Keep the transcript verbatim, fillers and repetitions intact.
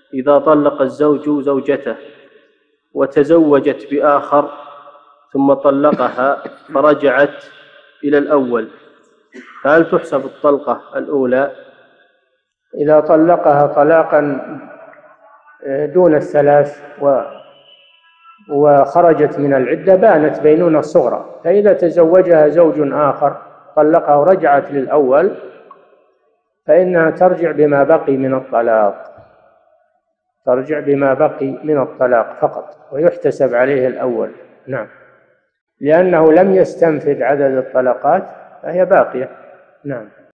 إذا طلق الزوج زوجته وتزوجت بآخر ثم طلقها فرجعت إلى الأول، فهل تحسب الطلقة الأولى؟ إذا طلقها طلاقا دون الثلاث وخرجت من العدة بانت بينونة صغرى. فإذا تزوجها زوج آخر طلقها ورجعت للأول فإنها ترجع بما بقي من الطلاق، ترجع بما بقي من الطلاق فقط، ويحتسب عليه الأول. نعم، لأنه لم يستنفذ عدد الطلقات فهي باقية. نعم.